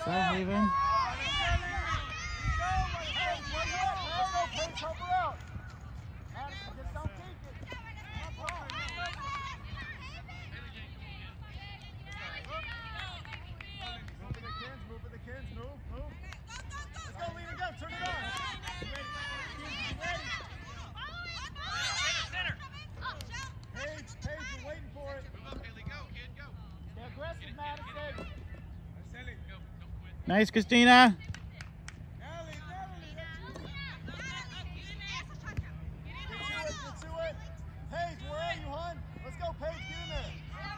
Haven. Nice, Christina. Paige, where are you, hon? Let's go, Paige, get in there.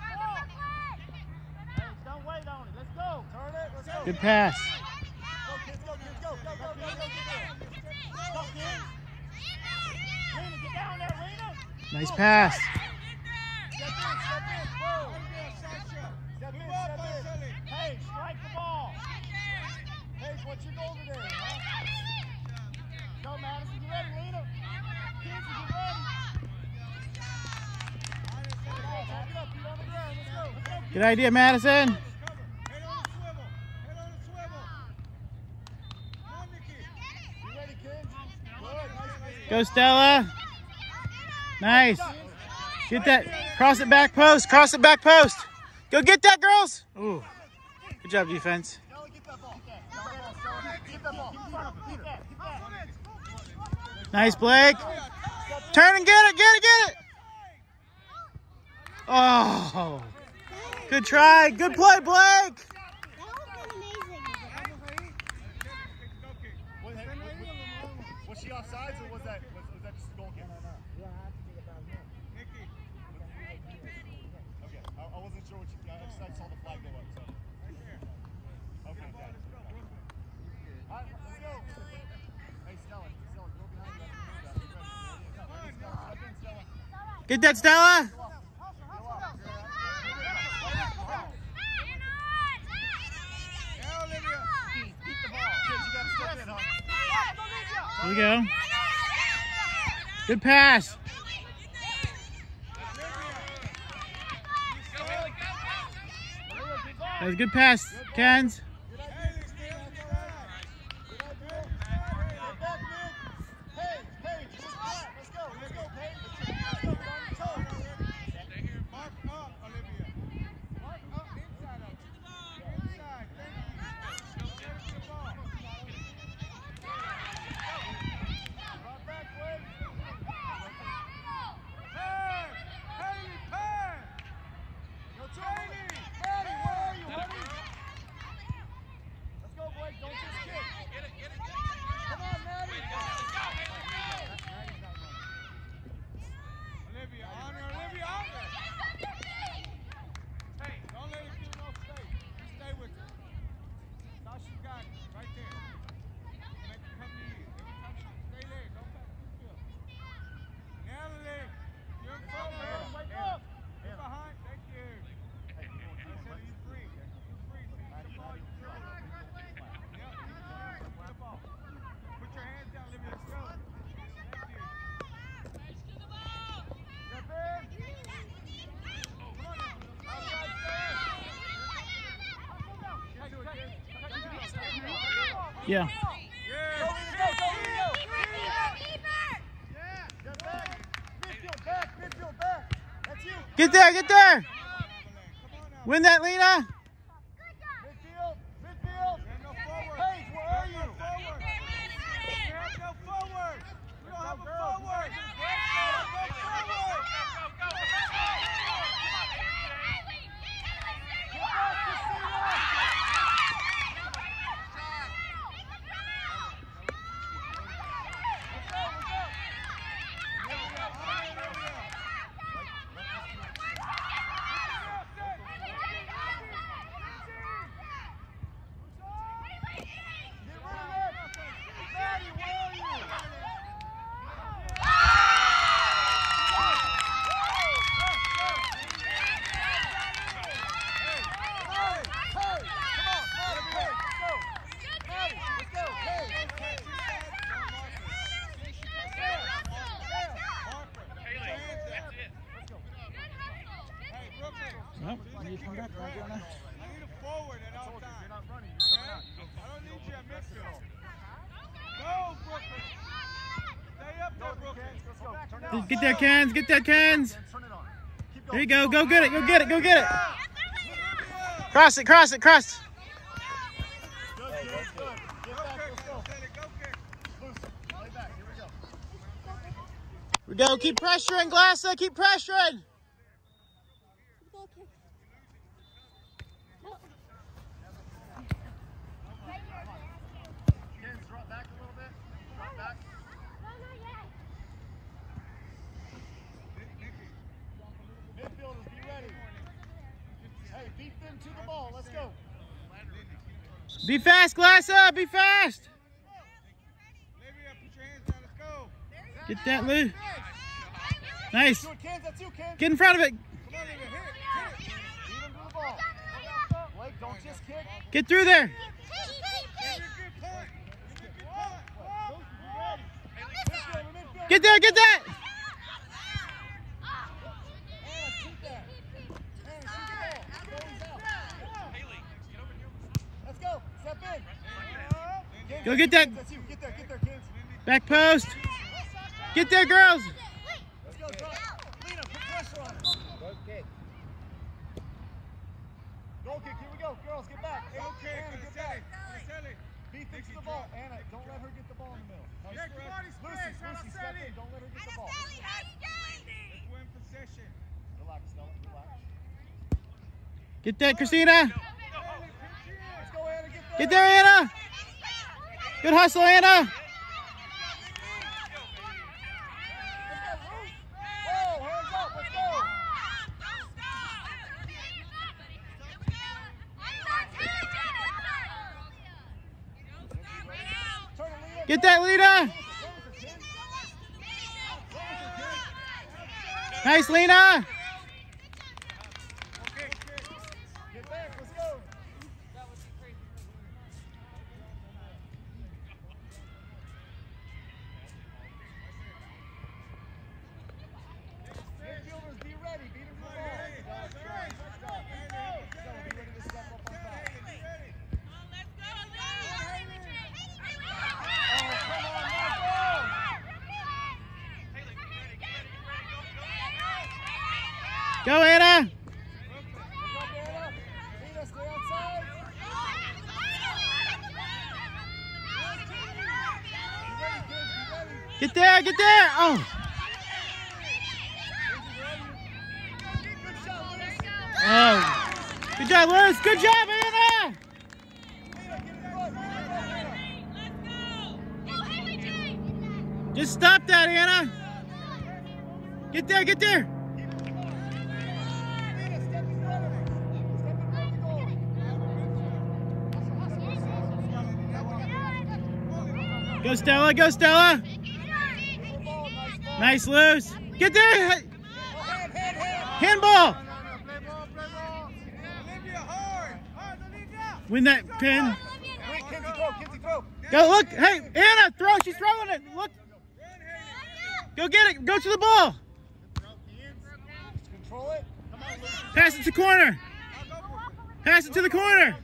Paige, don't wait on it. Let's go. Turn it. Let's go. Good pass. Go, kids, go, kids, go. Go, go, go, go, get there. Go, kids. Lena, get down there, Lena. Nice pass. Step in, step in. Whoa. Step in, step in. Paige, strike the ball. Paige, what's your goal today, huh? Go, Madison, you ready, Lena? Kids, you ready? Get up, feet on the ground. Let's go. Let's go. Good idea, Madison. Head on the swivel. Head on the swivel. Come on, Nikki. You ready, kids? Good. Nice. Go, Stella. Nice. Get that. Cross it back post. Cross it back post. Go get that, girls. Ooh. Good job, defense. Stella, get that ball. Get that ball. Get that. Nice, Blake. Turn and get it. Get it. Get it. Oh. Good try. Good play, Blake. That was amazing. Was she offsides or was that just a goal kick? No. You don't have to think about it. Nikki. Okay, I wasn't sure what you. I just saw the flag go up. So. Okay, got it. All right, let's go. Hey, Stella, go behind you. Get that, Stella. Here we go. Good pass. That was a good pass, Kens. Yeah. Get there, get there. Win that, Lena. Midfield, midfield. Paige, where are you? We have no forward. We don't have a forward. Well, you come back, I need a forward at all times. You're not running. You're coming out. don't need you at midfield. Go, Brooklyn. Stay up there, Brooklyn. Let's go. Turn it on. Get that, Cans. Get that, Cans. Turn it on. Keep going. There you go. Go get it. Go get it. Go get it. Cross it. Cross it. Cross. Good, kids. Good. Get back. Let's go. Loose. Lay back. Here we go. We go. Keep pressuring, Glassa. Keep pressuring. Kids, drop back a little bit. Drop back. Midfielders, be ready. Hey, beat them to the ball. Let's go. Be fast, Glassa. Be fast. Get that, Lou. Nice. Do it, Kids. That's you, Kids. Get in front of it. Beat him to the ball. Blake, don't just kick. Get through there. Get there. Get that. Let's go. Step in. Go get that. That's you. Get there, kids. Back post. Get there, girls. Let's go, drop. Lena, put pressure on him. Go kick. Goal kick. Here we go. Girls, get back. Anna, get back. Beat them to the ball. Anna, don't let her get the ball in the middle. Lucy, step in. Don't let her get the ball. Relax, Stella. Relax. Get that, Christina. Let's go, Anna. Get there, Anna. Good hustle, Anna. Whoa, hands up. Let's go. Turn it, Lena. Get that, Lena. Nice, Lena. Get back. Let's go. Midfielders, be ready. Beat him to the ball. Be ready to step up on top. Go, Anna. Get there. Get there. Oh. Oh. Good job, Liz. Good job, Anna. Just stop that, Anna. Get there. Get there. Go, Stella. Go, Stella. Nice, Luz. Get there. Handball. Win that pin. Go, look. Hey, Anna, throw. She's throwing it. Look. Go get it. Go to the ball. Pass it to corner. Pass it to the corner.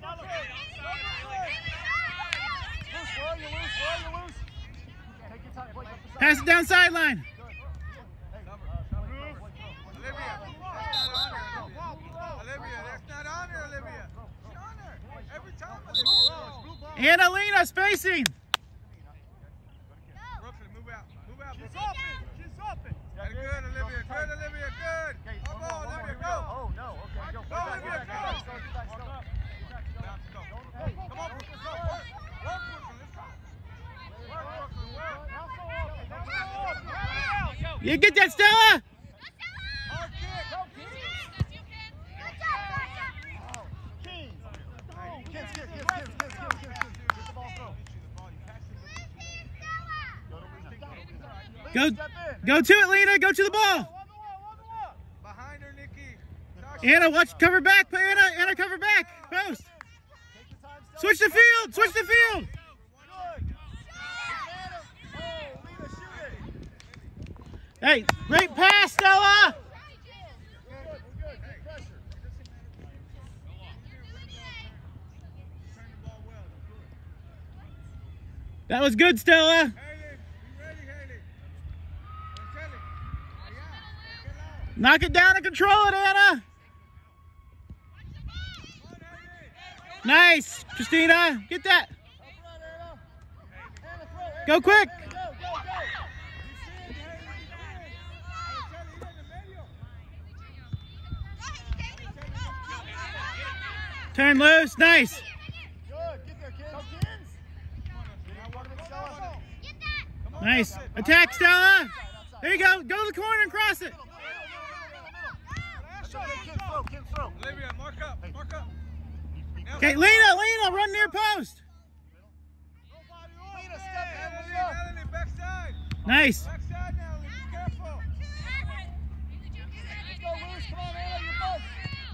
Pass it down sideline. Anna, Lena, spacing. She's open. Good, Olivia. Good, Olivia. Good. Come on, Olivia. Go. Oh, no. Okay, go. Go, Olivia. Go. Come on, Brooklyn. Go. Work, Brooklyn. You get that, Stella. Hard kick. Go, Kids. Get the ball through. Go to it, Lena. Go to the ball. Behind her, Nikki. Anna, watch. Cover back. Anna, cover back. Post. Switch the field. Switch the field. Hey, great pass, Stella. That was good, Stella. Knock it down and control it, Anna. Nice, Christina. Get that. Go quick. Turn loose. Nice. Nice. Attack, Stella. There you go. Go to the corner and cross it. Olivia, mark up. Mark up. Okay, Lena, run near post. Nice. Backside now, be careful. Let's go, Lewis. Come on, Anna, you're both.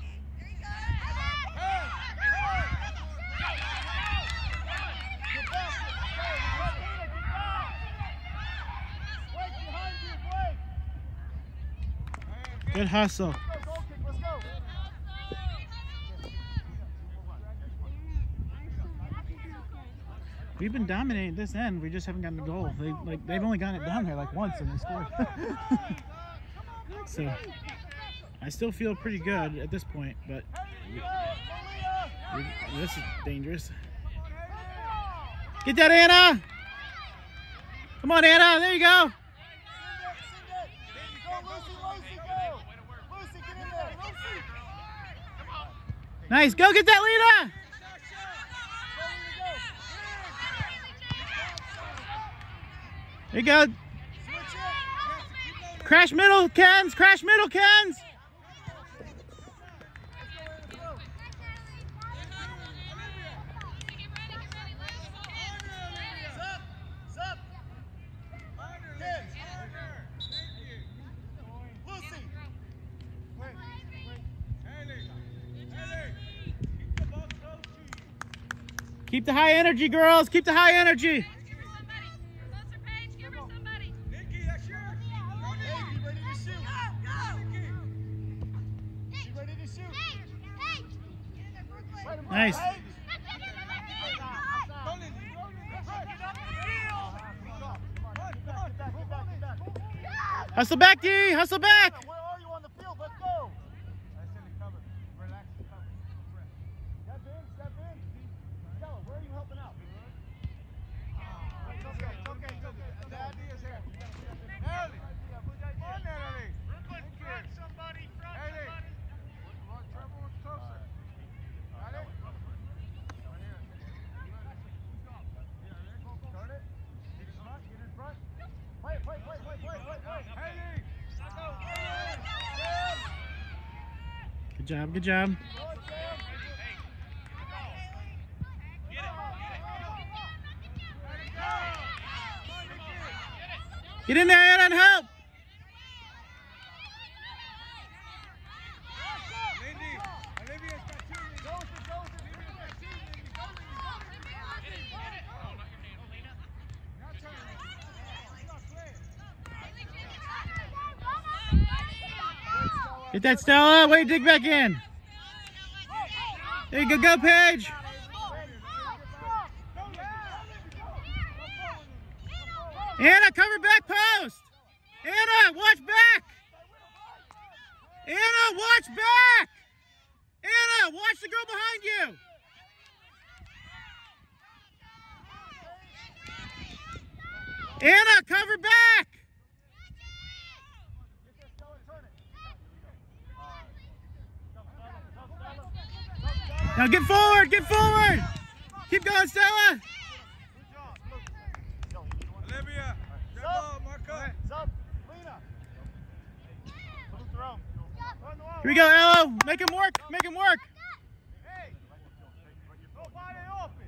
Good hustle. We've been dominating this end. We just haven't gotten the goal. They've only gotten it down there like once and they scored. So I still feel pretty good at this point, but this is dangerous. Get that, Anna! Come on, Anna! There you go! Nice! Go get that, Lena! There you go. Crash middle, Kens! Crash middle, Kens! Keep the high energy, girls. Keep the high energy. Nice. Hustle back, D. Hustle back. Where are you on the field? Let's go. Relax. Step in. Stella, where are you helping out? It's okay. Daddy is here. Ellie. Come on, Ellie. Brooklyn, front somebody. Ellie. Trevor's closer. Got it? Turn it. Get in front. Play. Ellie. Good job. Get in there, Anna, and help. Get that, Stella. Wait, dig back in. There you go, Paige. Anna, cover back post. Anna, watch back. Anna, watch back. Anna, watch the girl behind you. Anna, cover back. Now get forward, Keep going, Stella. Olivia, grab ball, mark up. Here we go, Elo. Make him work. Hey, nobody open.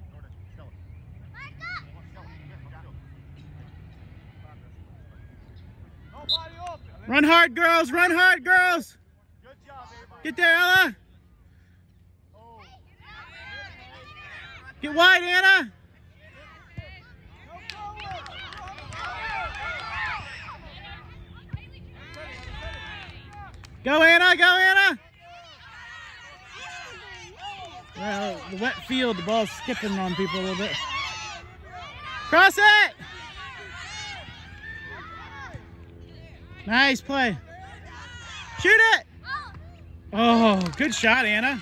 Nobody open. Run hard, girls. Good job, everybody. Get there, Ella. Get wide, Anna. Go, Anna. Well, the wet field, the ball's skipping on people a little bit. Cross it. Nice play. Shoot it. Oh, good shot, Anna.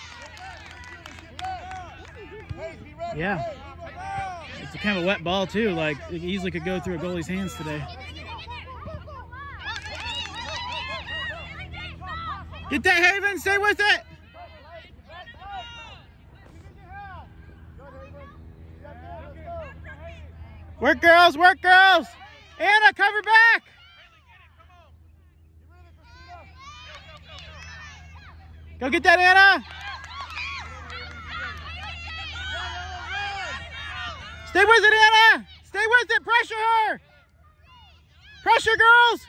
Yeah. It's a kind of a wet ball, too. Like, it easily could go through a goalie's hands today. Get that, Haven. Stay with it. Work, girls. Work, girls. Anna, cover back. Go get that, Anna. Stay with it, Anna. Stay with it. Pressure her. Pressure, girls.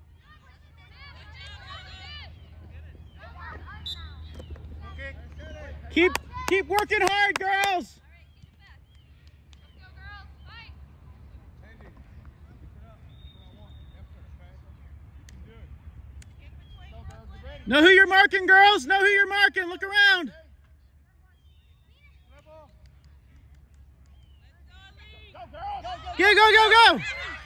Keep working hard, girls. Know who you're marking, girls. Know who you're marking. Look around. Go, go, go, go.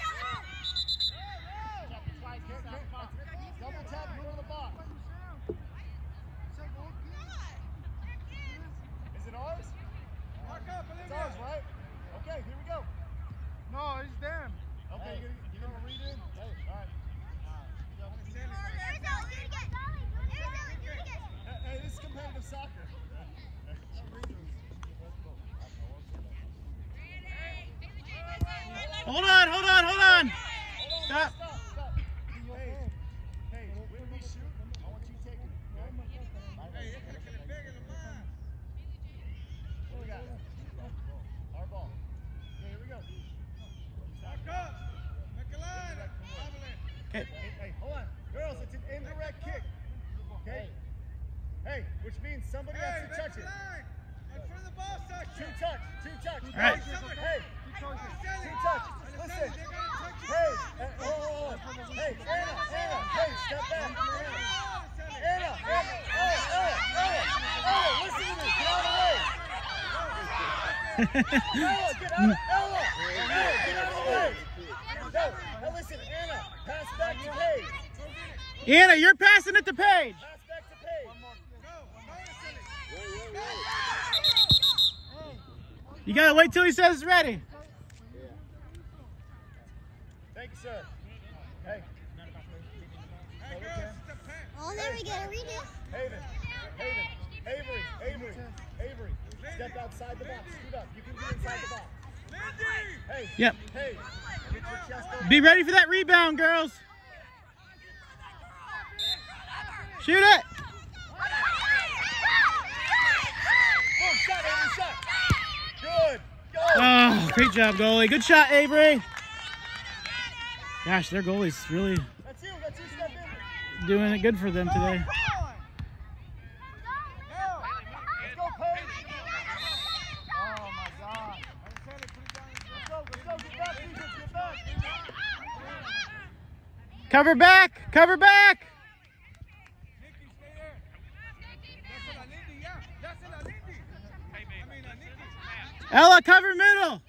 Is it ours? It's ours, right? Okay, here we go. No, it's them. Okay, you're gonna read it? Hey, all right. Hey, this is competitive soccer. Hold on, hold on, hold on. Stop. Hey, when we shoot, I want you taking it. Hey, what we got? Our ball. Okay, here we go. Okay. Hey, hold on. Girls, it's an indirect kick. Okay? Hey, which means somebody has to touch it. Two touch. All right. Hey, two touch. Listen. Hey, hold on. Hey, Anna, hey, step back. Anna, listen to me. Get out of the way. Ella, get out of Ella. Ella, get out of the way. No, now listen, Anna, pass back to Paige. Anna, you're passing it to Paige. Pass back to Paige. You gotta wait till he says it's ready. Thank you, sir. Hey. Oh, there we go. Read it. Haven. Avery. Step outside the box. Scoot up. You can get inside the box. Hey. Yep. Hey. Get your chest over. Be ready for that rebound, girls. Shoot it. Boom, shot, Avery, shot. Good. Go. Oh, great job, goalie. Good shot, Avery. Gosh, their goalie's really That's you. Step in. doing it good for them today. Let's go, Paige. Oh, my God. Let's go. Get back, Ethan. Get back. Cover back. Cover back. Ella, cover middle.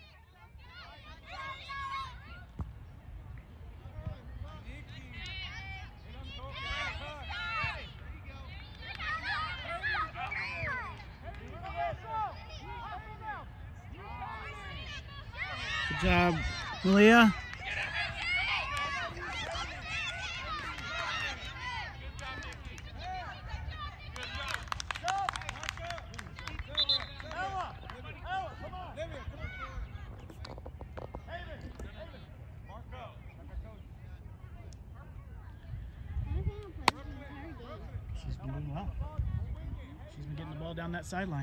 Good job, Malia. She's been doing well. She's been getting the ball down that sideline.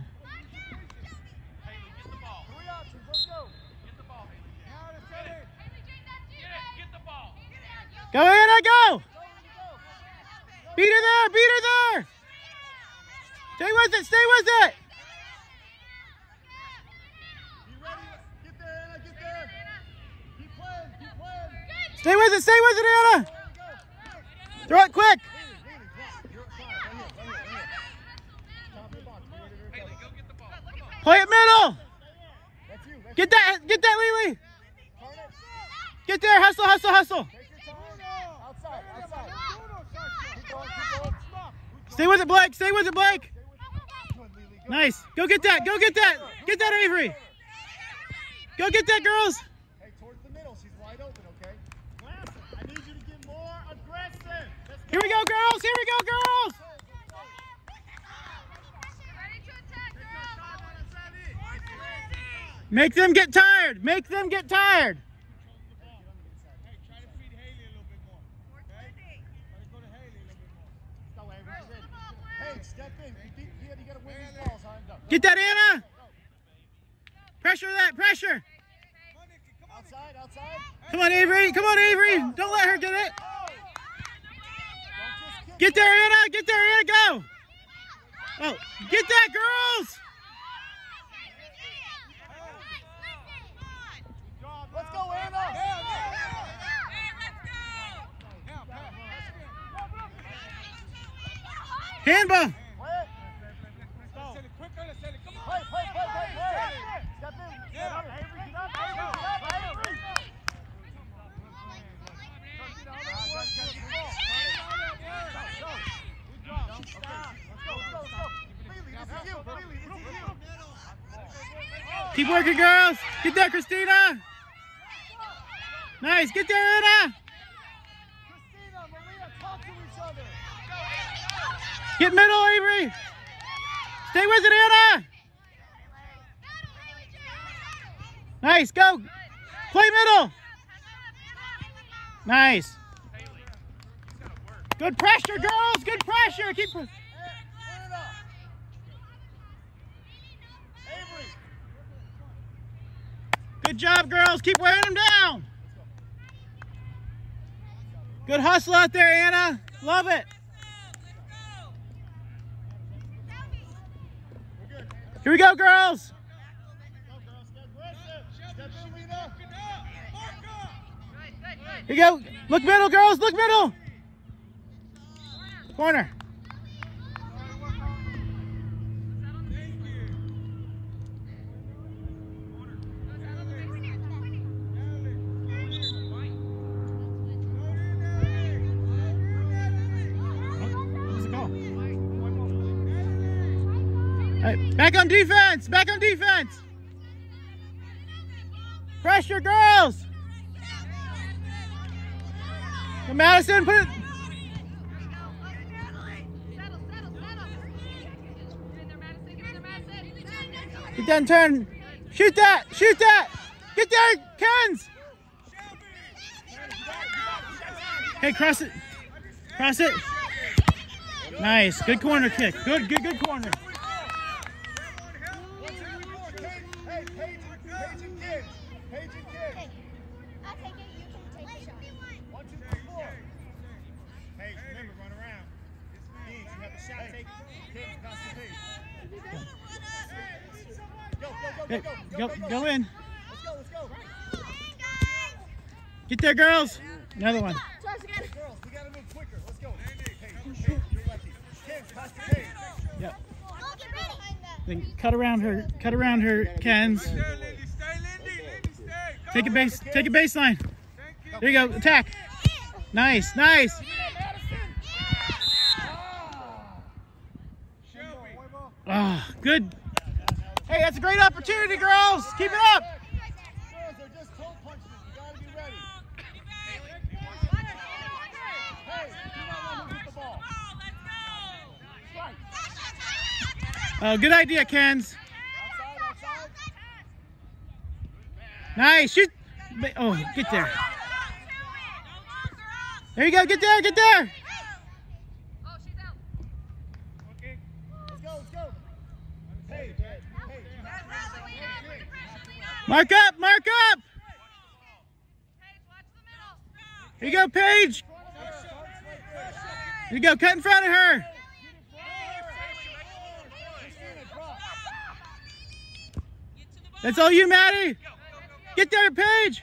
Go, Anna, go! Beat her there, beat her there! Stay with it, stay with it! You ready? Get there, Anna, get there. Keep playing. Stay with it, Anna! Throw it quick! Play it middle! Get that, Lily! Get there. Hustle, hustle, hustle. Take your time. Outside, outside. Keep going, keep going. Stay with it, Blake. Stay with it, Blake. Good, Lily. Go. Nice. Go get that. Go get that. Get that, Avery. Go get that, girls. Hey, towards the middle. She's wide open, okay? I need you to get more aggressive. Let's go. Here we go, girls. Here we go, girls. Make them get tired. Make them get tired. Step in. You gotta win these balls, huh? Get that, Anna. Pressure that. Pressure. Outside, outside. Come on, Avery. Come on, Avery. Don't let her get it. Don't just Get there, Anna. Get there, Anna. Go. Oh, get that, girls. Let's go, Anna. Handball. Play. Step in. Get up, Avery. Get up, Avery. Keep working, girls. Get there, Christina. Nice. Get there, Anna. Christina, Maria, talk to each other. Get middle, Avery. Stay with it, Anna. Nice. Go. Play middle. Nice. Good pressure, girls. Good pressure. Keep. Anna. Avery. Good job, girls. Keep wearing them down. Good hustle out there, Anna. Love it. Here we go, girls. Here you go. Look middle, girls. Look middle. Corner. Right, back on defense. Back on defense. Pressure, girls. Go, Madison, put it. Get that and turn. Shoot that. Shoot that. Get there, Kens. Hey, cross it. Cross it. Nice. Good corner kick. Good corner. Hey, Paige and kids. Paige and kids. I'll take it. You can take the shot. 1, 2, 3, 4. Paige, remember, run around. Paige, you have the shot. Take kids, pass the Paige. Go in. Let's go. Get there, girls. Another one. Girls, we gotta move quicker. Let's go. Paige, you're lucky. Kids, pass the Paige. Yep. Oh, get ready. Then cut around her. Cut around her, Kens. Take a baseline. There you go. Attack. Nice. Ah, good. Hey, that's a great opportunity, girls. Keep it up. Girls, they're just toe punching. You gotta be ready. Hey, do not let him hit the ball. Oh, good idea, Kens. Outside. Nice. Shoot. Oh, get there. There you go. Get there. Let's go. Hey. Mark up. Here you go, Paige. Here you go. Cut in front of her. That's all you, Maddie. Get there, Paige.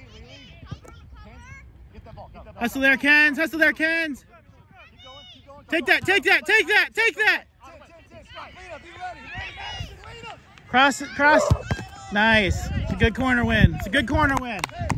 Hustle there, Kens. Take that, take that, take that, take that. Lena, be ready. Madison, Lena. Cross it, cross. Nice. It's a good corner win. It's a good corner win.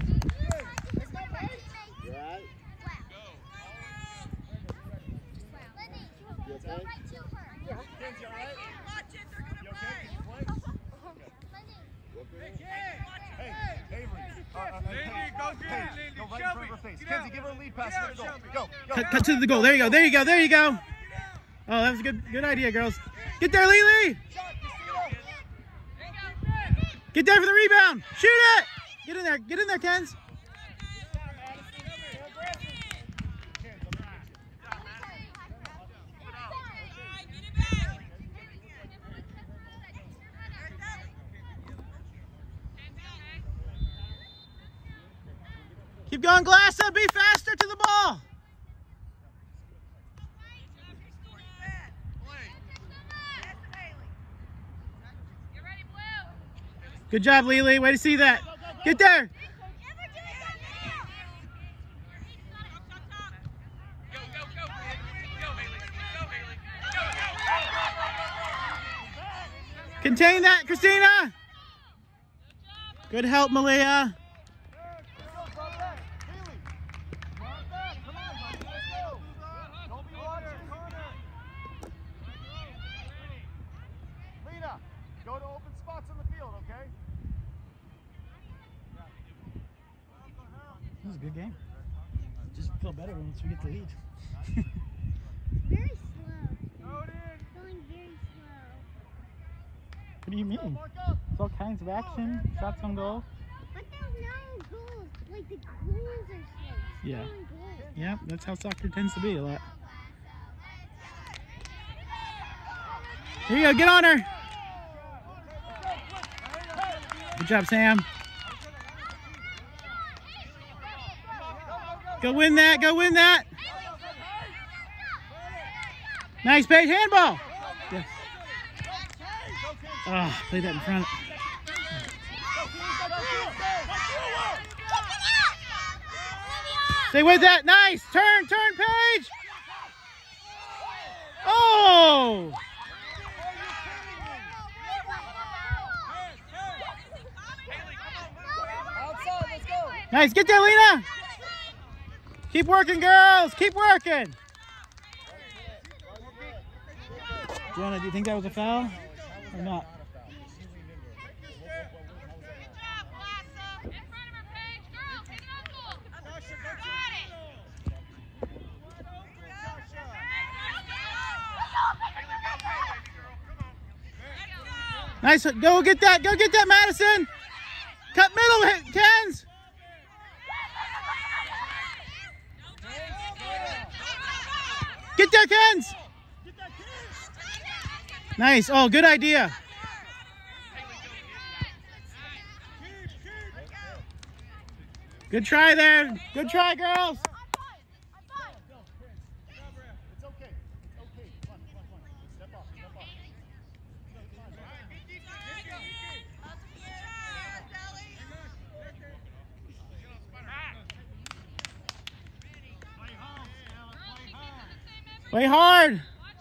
Kenzie, give her a lead pass. Go. Cut to the goal. There you go. There you go. There you go. Oh, that was a good idea, girls. Get there, Lily. Get there for the rebound. Shoot it. Get in there. Get in there, Kens. Keep going, Glassa. Be faster to the ball. Good job, Lily. Way to see that. Get there. Contain that, Christina. Good help, Malia. Go to open spots on the field, okay? This was a good game. Just feel better once we get the lead. Very slow. Going very slow. What do you mean? It's all kinds of action, shots on goal. But there's no goals. Like the goals are slow. Yeah. Goals. Yeah, that's how soccer tends to be a lot. Here you go, get on her. Good job, Sam. Go win that, go win that. Nice, Paige, handball. Yeah. Oh, play that in front. Stay with that, nice. Turn, Paige. Oh. Nice, get there, Lena. Keep working, girls. Keep working. Joanna, do you think that was a foul or not? Nice, go get that, Madison. Cut middle, Kens. Get there, Kens. Nice, oh, good idea. Good try there. Good try, girls. Play hard.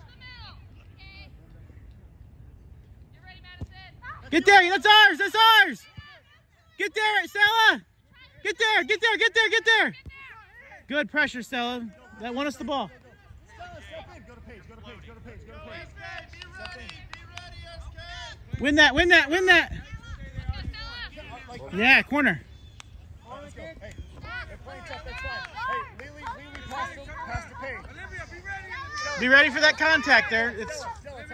Get there, that's ours, that's ours. Get there, Stella. Get there, get there, get there, get there. Good pressure, Stella. That won us the ball. Go to Paige, go to Paige, go to Paige, go to Paige. Win that, win that, win that. Yeah, corner. Let's go. Hey, they're playing tough, that's fine. Hey, Lily, pass to Paige. Be ready for that contact there. It's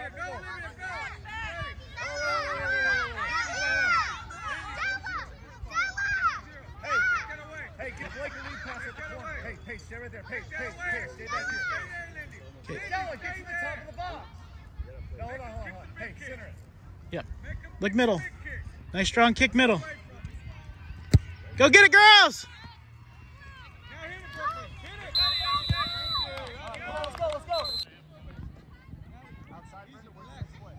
Hey, give Blake a lead pass at the corner. Hey, Paige, stay right there. Paige, stay back here. Stella, get to the top of the box. No, hold on. Hey, center it. Yep. Look middle. Nice strong kick middle. Go get it, girls. Let's go. Outside, Brenda, where's the play?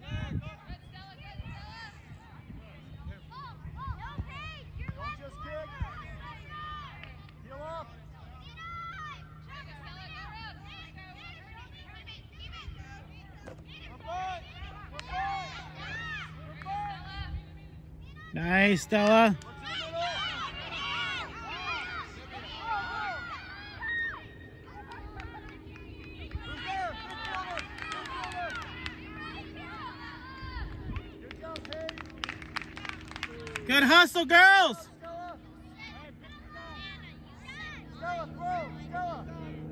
Don't just kick. Heel up. Nice, Stella. Good hustle, girls. Stella, throw, Stella.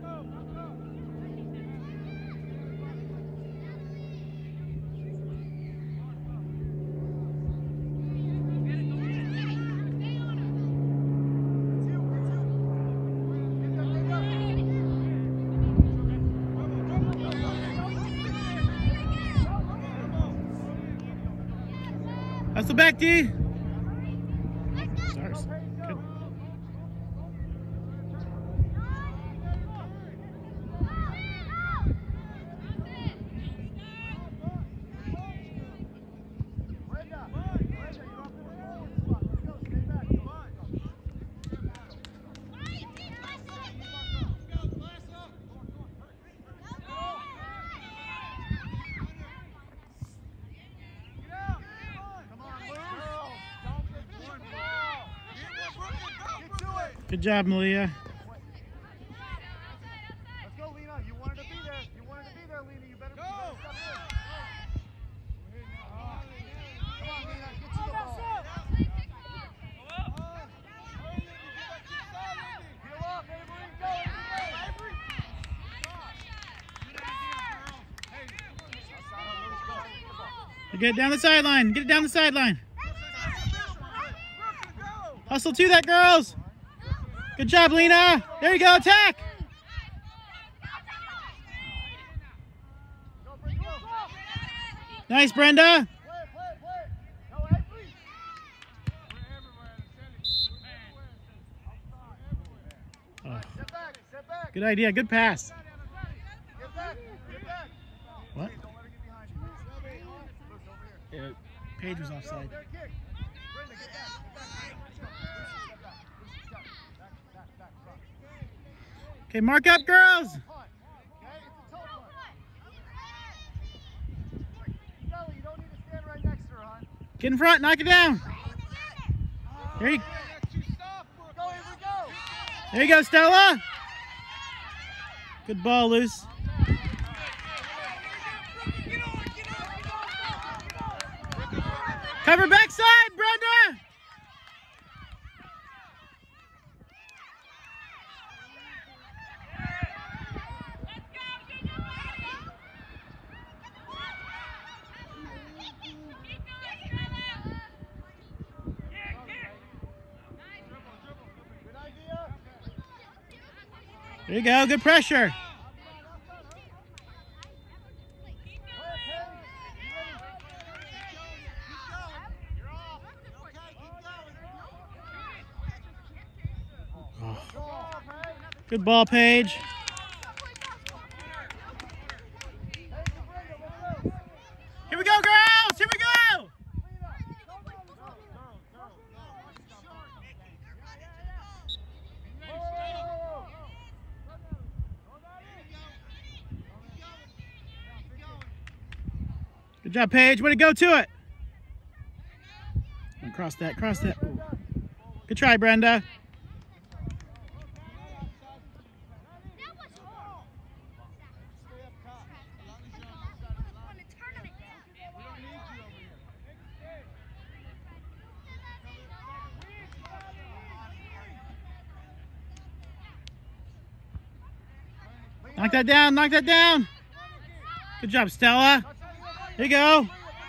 Hustle back, D. Sorry. Good. Good job, Malia. Let's go, Lena. You wanted to be there. You wanted to be there, Lena. You better step in. Come on, Lena. Get to the ball. Get off, Avery. Go, Avery. Get it down the sideline. Get it down the sideline. Hustle to that, girls. Good job, Lena. There you go. Attack. Nice, Brenda. Oh. Good idea. Good pass. What? Yeah, Paige was offside. Okay, mark up, girls. Get in front, knock it down. There you go, Stella. Good ball, loose. Cover backside, Brenda. There you go, good pressure. Oh. Good ball, Paige. Here we go, girls! Here we go! Good job, Paige. Way to go to it. Cross that, cross that. Ooh. Good try, Brenda. Knock that down, knock that down. Good job, Stella. There you go.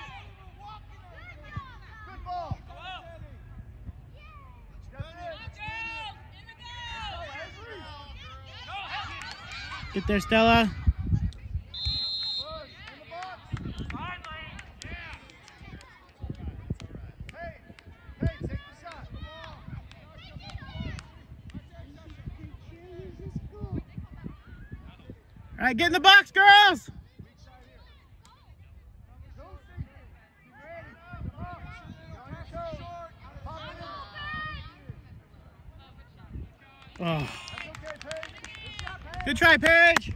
Get there, Stella. All right, get in the box, girls. Oh. Good try, Paige.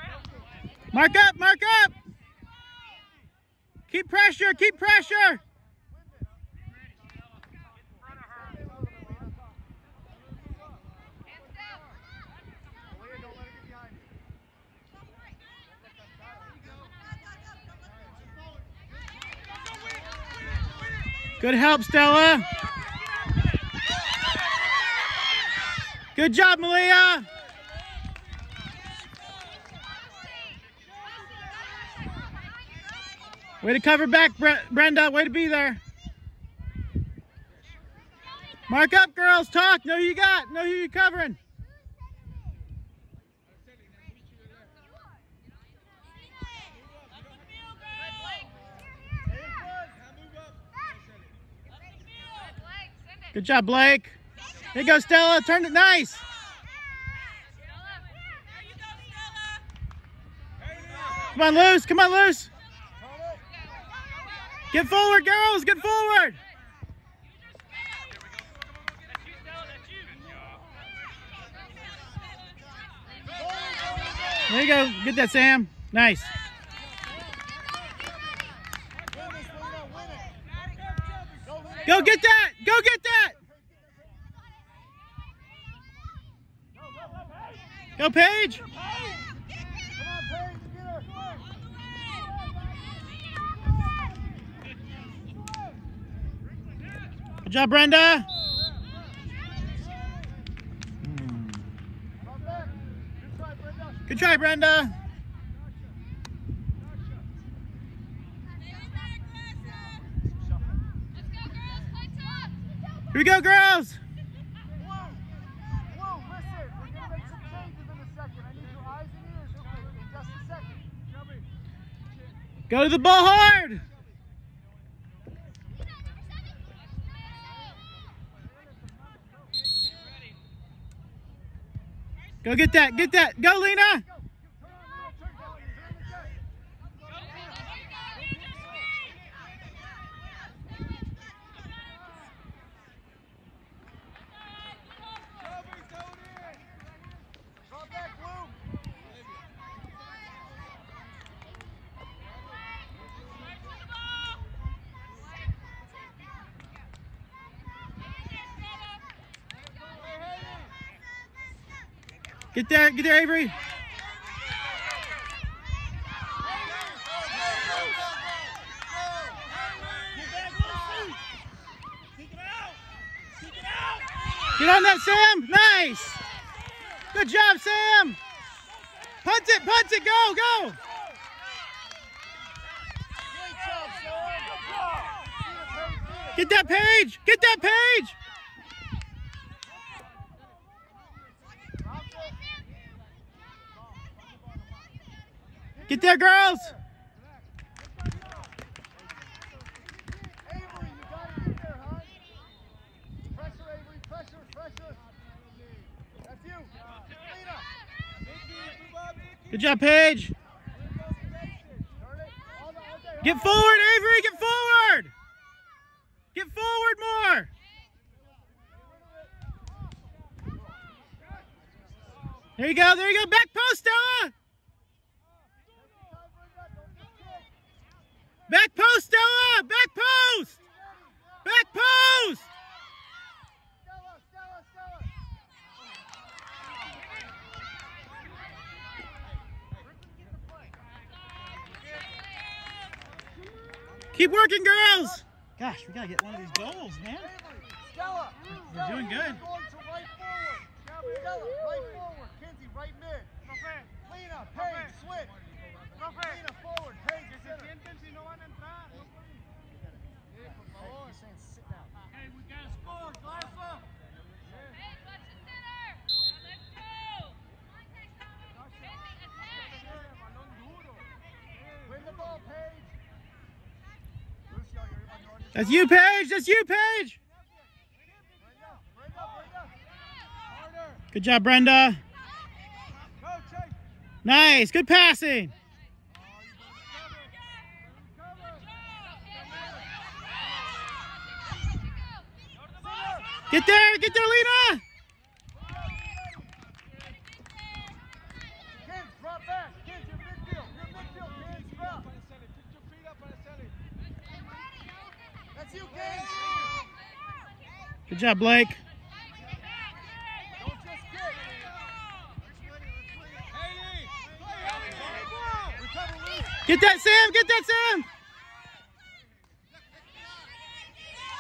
Mark up, mark up. Keep pressure, keep pressure. Good help, Stella. Good job, Malia. Way to cover back, Brenda. Way to be there. Mark up, girls. Talk. Know who you got. Know who you're covering. Good job, Blake. Here you go, Stella. Turn it nice. Come on, loose. Come on, loose. Get forward, girls. Get forward. There you go. Get that, Sam. Nice. Go get that. Go get that. Go, Paige. Good job, Brenda. Good try, Brenda. Here we go, girls. Go to the ball hard. Go get that. Get that. Go, Lena. Get there, Avery. Get on that, Sam. Nice. Good job, Sam. Punt it, go. Get that, Paige. Get that, Paige. Get there, girls! Avery, you gotta get there, huh? Pressure, Avery, pressure. That's you. Good job, Paige. Get forward, Avery, get forward! Get forward more! There you go, back post, Stella! Back post, Stella! Back post! Back post! Keep working, girls! Gosh, we gotta get one of these goals, man. Stella! We're doing good. Stella, right forward. Kinsey, right mid. Lena, Paige, switch. Lena, forward. Paige, center. Hey, we gotta score, Glass. Paige, watch the center. Let's go. Win the ball, Paige. That's you, Paige! That's you, Paige! Good job, Brenda. Nice. Good passing. Get there, Lena. Kids, drop back. Kids, you're midfield. Kids, drop. That's you, kids. Good job, Blake. Don't just kick. Get that, Sam. Get that, Sam.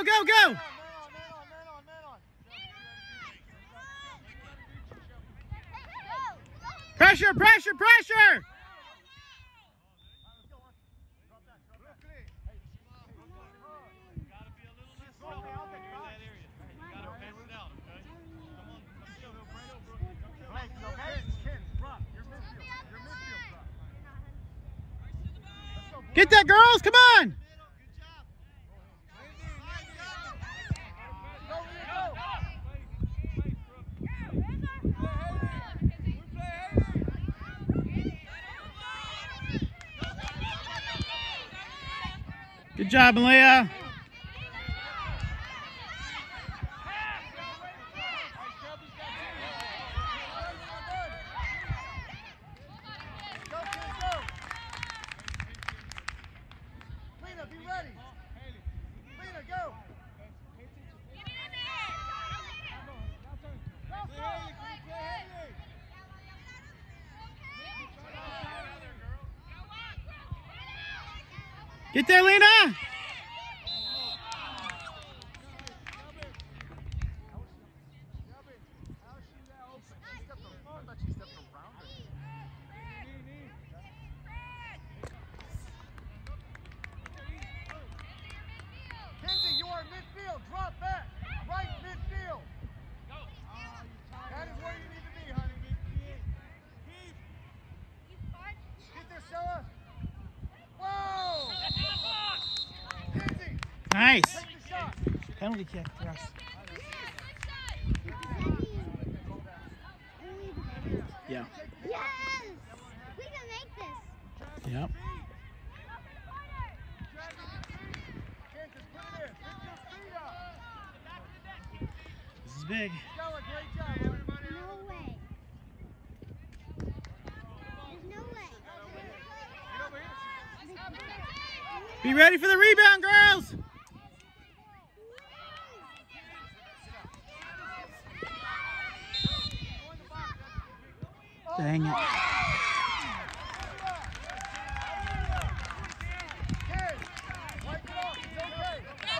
go, go, go. Man on. Pressure, pressure, pressure. Get that, girls. Come on. Good job, Malia. Lena, be ready. Lena, go. Get there, Lena. Kenzie, you are midfield. Drop back. Right midfield. That is where you need to be, honey. Get there, Stella. Whoa! Kenzie, Nice. take the shot. Penalty kick for us. Yeah. Yes! We can make this. Yep. Kansas, put it in. Pick your feet up. This is big. Stella, great job, everybody. No way. There's no way. Be ready for the rebound, girls. Dang it. Kids, wipe it off. It's okay.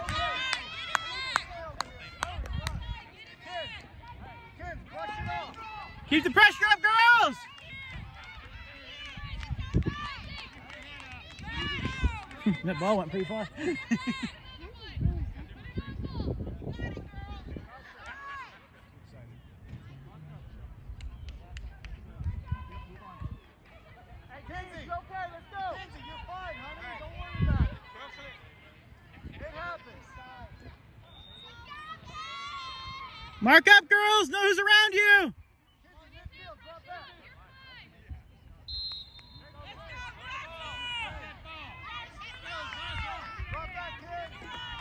Kids, brush it off. Keep the pressure up, girls. That ball went pretty far. Kenzie, okay, let's go. Kenzie, you're fine, honey. Don't worry about it. It happens. Mark up, girls. Know who's around you. Kenzie, midfield, drop back. Drop back, kids.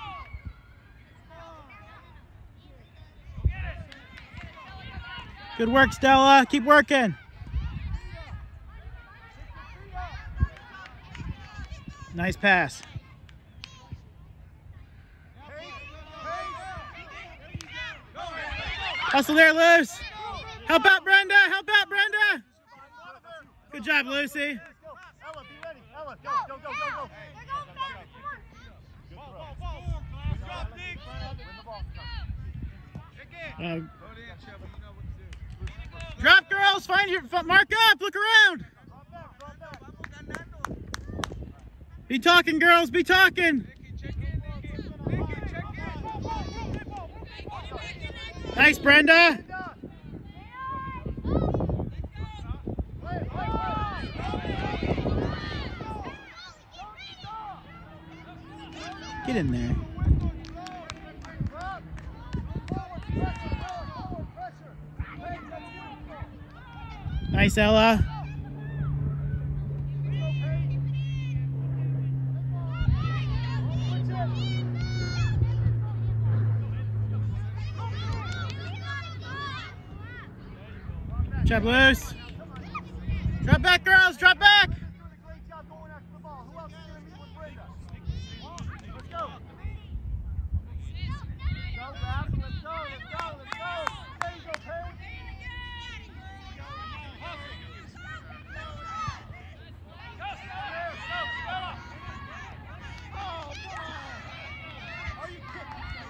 Good work, Stella. Keep working. Nice pass. Hustle there, Luce. Help out, Brenda. Help out, Brenda. Good job, Lucy. Ella, be ready. Ella, go. Drop, girls. Find your mark up. Look around. Drop back. Be talking, girls. Be talking. Nice, Brenda. Get in there. Nice, Ella. Good job, Luce. Drop back, girls. Drop back. Doing a great job going after the ball. Who else is going to meet with Brenda? Let's go. Go, Ralph. Let's go. There you go, Paige. Are you kidding?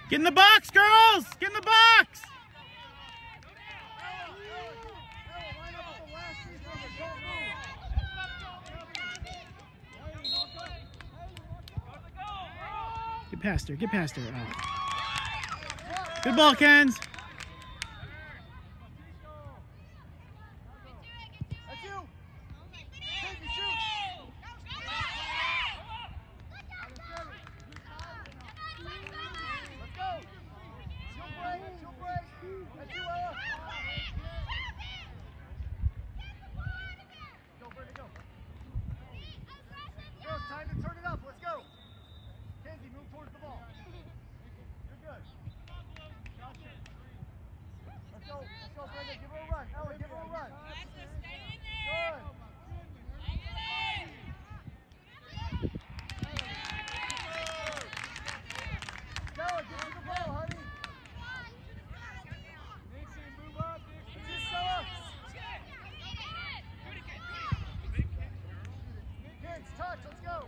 Get in the box, girls! Get in the box! Get past her. Get past her. Oh. Good ball, Kens. Time to turn it up. Let's go. Kenzie, move towards the ball. You're good. Gotcha. Let's go. Let's go, Brenda. Give her a run. Ella, give her a run. Good. Ella, get to the ball, honey. Dixie, move up. That's it, Stella. Kids, touch. Let's go.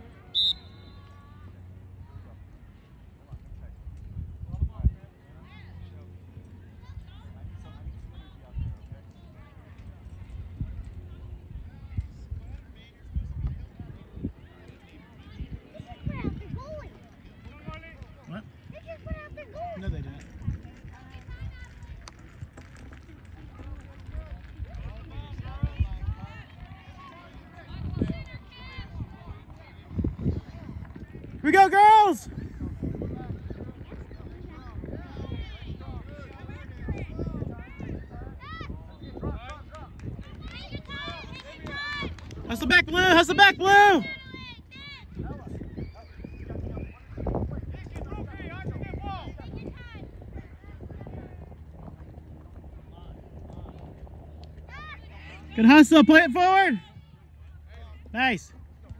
What? They just put out their goal. No, they didn't. Here we go, girls! Hustle back, Blue! Hustle back, Blue! Good hustle, play it forward. Nice.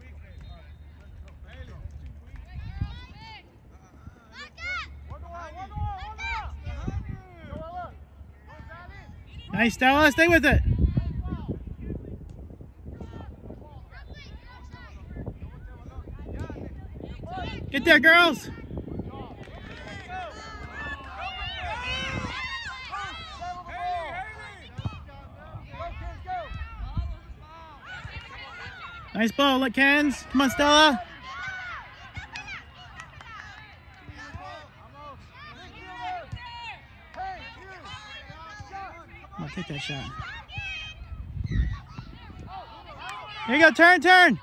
Nice, Stella, stay with it. Get there, girls. Nice ball, let Kens. Come on, Stella. Come on, take that shot. Here you go, turn, turn.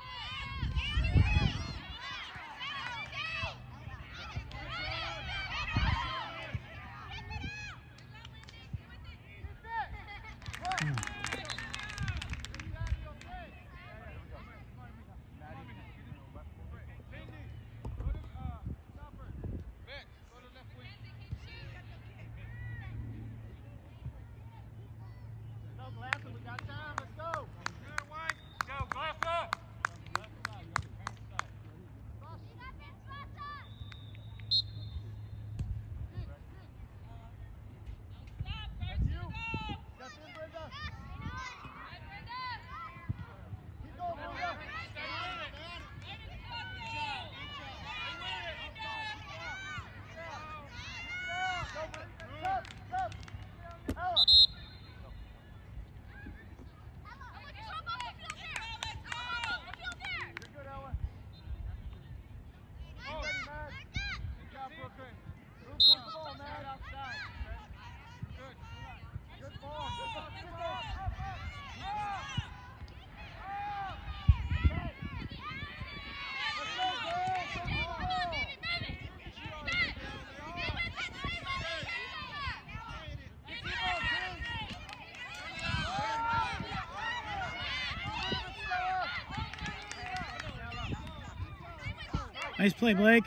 Nice play, Blake.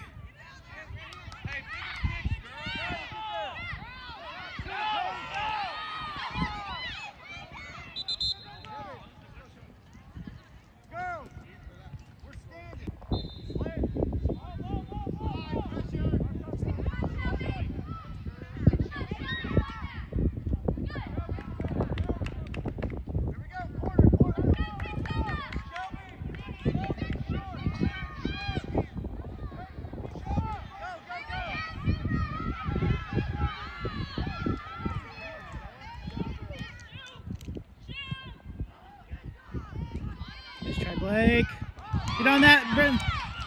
Blake. Get on that, Britton.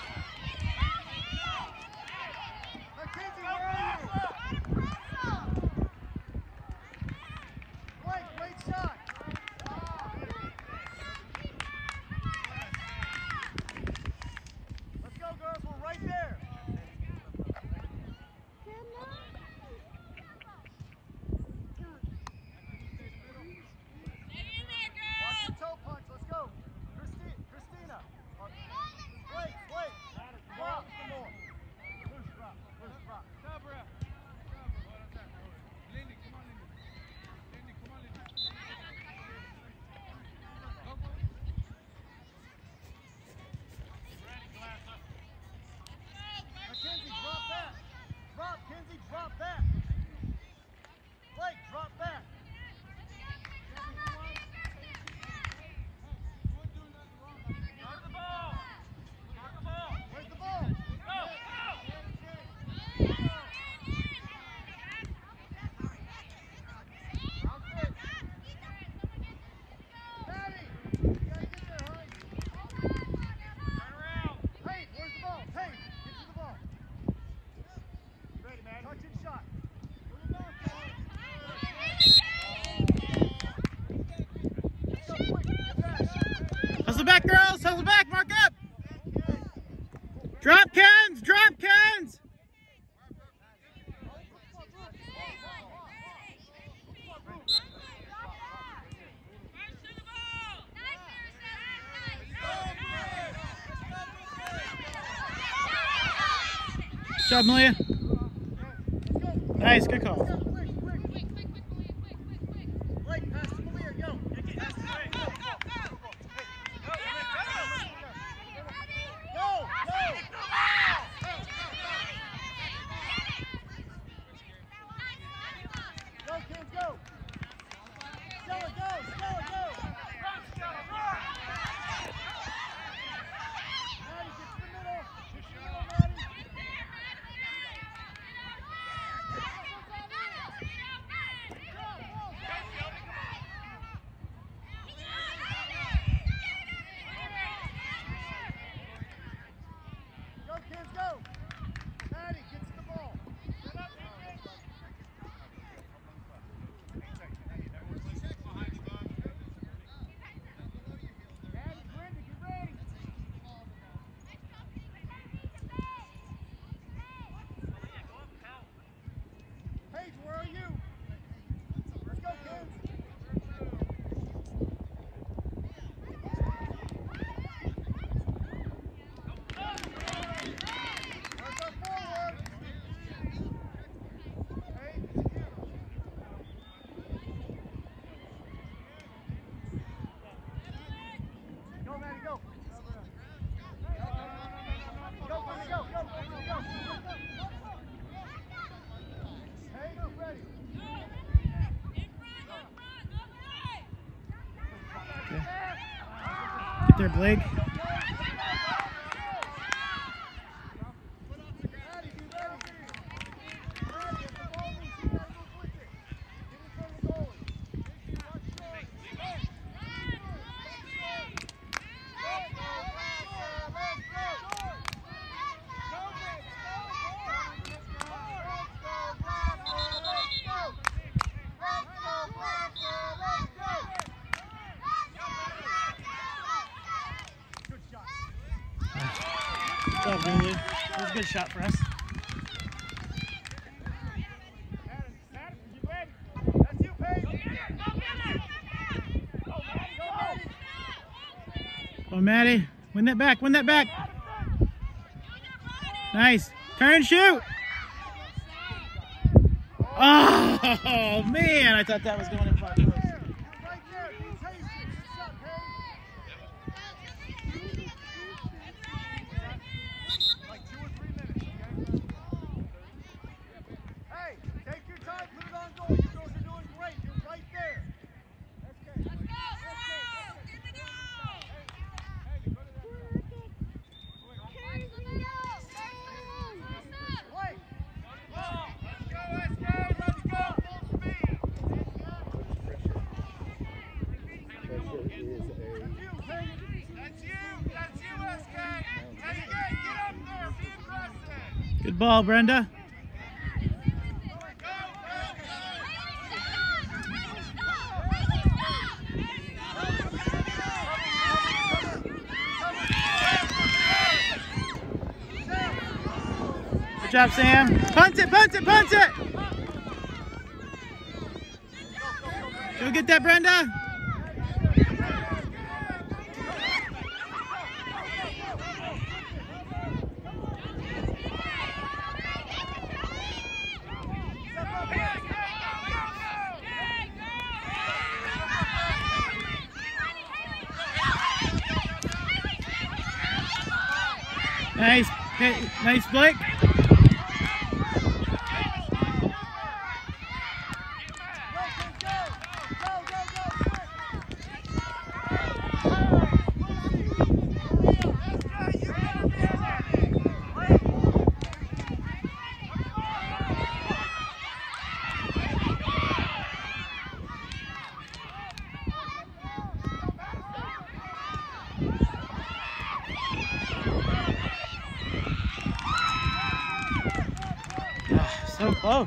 Mackenzie, where are you? Blake, great shot. Let's go, girls. We're right there. Watch your toe punch. Let's go. Christina. Blake. Drop some more. Loose drop. Lindy, come on, Lindy. Lindy, come on, Lindy. Mackenzie, drop back. Kenzie, drop back. Blake, drop back. Guard the ball. Guard the ball. Where's the ball? Go. Round six. Maddie, you gotta get there, honey. Turn around. Hey, where's the ball? Hey, get to the ball. Ready, man. Touch and shot. Let's go quick. Get back. Hustle back, girls. Hustle back. Mark up. Drop Kens. Drop Kens. Shot, Malia. Nice. Good call. Quick. Blake, pass to Malia. Yo. Pass to Malia. Go. Go, kids, go. Stella, go. Maddie, get to the middle. Maddie. Go, kids, go. Maddie, get to the ball. Maddie, Brenda, get ready. Paige, where are you? Let's go, kids. Let's go forward. Paige, go, Maddie, go. Go, Maddie, go. Paige, get ready. Get there, Blake. Maddie, be ready. Maddie, if the ball moves, you gotta go quick it. Get in front of the goalie. Watch short. Good shot. Good job, Lulu. That was a good shot for us. Madison, you ready? That's you, Paige. Oh, Maddie. Win that back. Nice. Turn and shoot. Oh, man. I thought that was going in far post. You're right there. Be patient. Good shot, Paige. Like 2 or 3 minutes, okay? Hey, take your time. Put it on goal. You girls are doing great. You're right there. Let's go. Wait. Let's go. Good ball, Brenda. Good job, Sam. Punt it, punt it, punt it! Go get that, Brenda. Nice, nice, Blake. So close.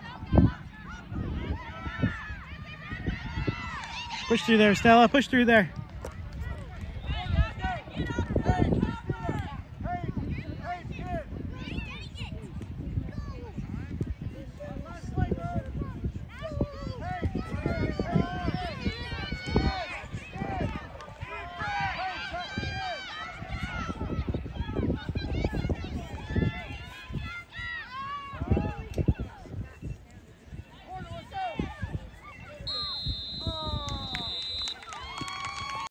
Push through there, Stella. Push through there.